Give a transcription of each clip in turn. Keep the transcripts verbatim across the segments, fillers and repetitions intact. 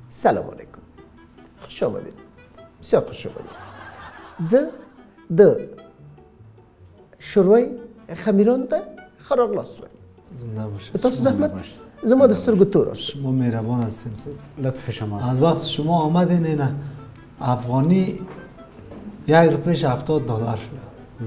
سلام علیکم. خوش آمدید. بسیار خوش آمدید. د د شروع خمیران ده خراب لاسوی. زنده باشه. به تاسو زحمت زما د سترګو تور است. شما مهربان هستین. لطف شماست. از وقت شما آمدین نه افغانی یک روپیش هفتاد دلار شده.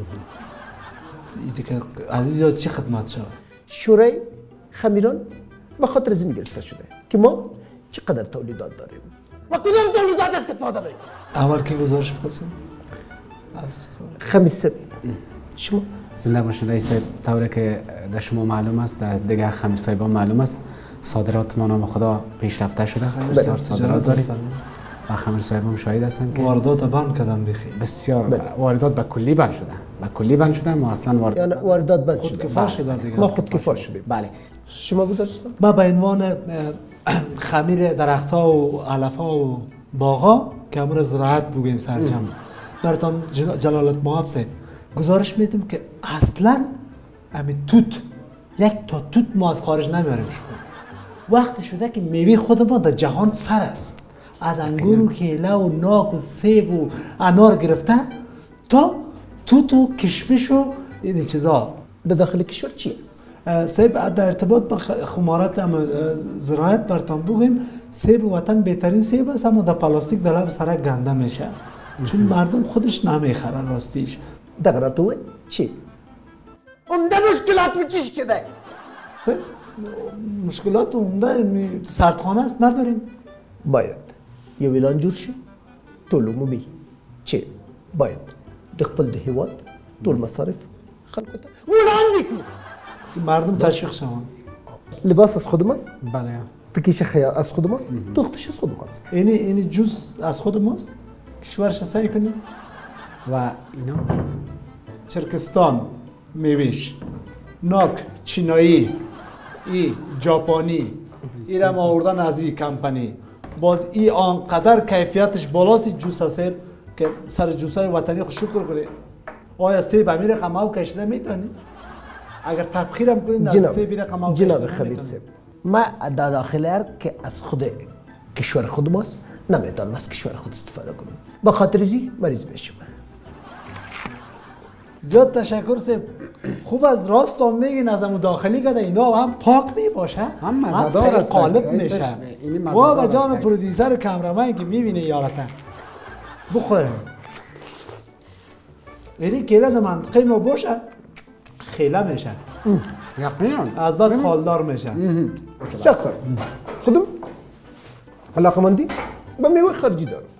ایده که عزیز چی خدمت شد؟ شورای خمیران به خاطر زمین گرفته شده که ما چقدر تولیدات داریم و کدام تولیدات استفاده میکنیم. اول که گزارش بپرسیم از خمیر سب شما زنده باشین رئیس. طوری که در شما معلوم است، در دیگه خمیر صاحبان معلوم است، صادرات ما نام خدا پیشرفته شده. بسیار صادرات داریم و خمیر صاحبان شاهد هستند که واردات بند کردن بخیر. بسیار واردات به کلی بند شده. به کلی بند شده. ما اصلا وارد یعنی واردات بند خود شده. کفا شده دیگه. ما خود کفا شدیم. بله. شما گذاشتم؟ ما به عنوان خمیر درخت‌ها و علف‌ها و باغا که امروز زراعت بگوییم سرجم براتون جلالت مآب صاحب گزارش میدم که اصلا همین توت یک تا توت ما از خارج نمیاریم. شکر وقت شده که میوه خود ما در جهان سر است. از انگور و کیله و ناک و سیب و انار گرفته تا توت و کشمش و این چیزا. در داخل کشور چی است؟ سیب در ارتباط با خمارات زراعت براتون بگویم سیب وطن بهترین سیب است، اما در پلاستیک در لب سرک گنده میشه چون مردم خودش نمیخرن راستیش. در تو چی؟ عمده مشکلات می چیش کده؟ مشکلات عمده سردخانه است نداریم. باید یو اعلان جور شي ټول عمومي چې باید د خپل د هیواد ټول مصارف خلکو ته وړاندې کړو. مردم تشویق شوند. لباس از خود ماست؟ بله. تکیش خیار از خود ماست؟ تختش از خود ماست. اینی اینی جز از خود ماست. کشورش سعی کنیم. و اینا چرکستان میویش، ناک چینایی، ای ژاپنی، ایرم آوردن از این کمپانی. باز ای آنقدر کیفیتش بالاست جوس هست که سر جوسای وطنی خود شکر کنید. آیا سیب امیر قماو کشیده میتونید؟ اگر تبخیرم کنید از سیب امیر قماو کشیده جناب خبیر سیب ما در داخل که از خود کشور خود ماست نمیتونم از کشور خود استفاده کنم. با خاطر زی مریض میشم. زیاد تشکر سیب. خوب از راست هم میگین از امو داخلی که اینا هم پاک می باشه هم مزدار است قالب میشه. و جان پرودیسر کامرمن که میبینه یارته بخوره اینی کله در منطقه ما باشه خیله میشه یقینا از بس خالدار میشه. شخصا خودم علاقه مندی به میوه خارجی دارم.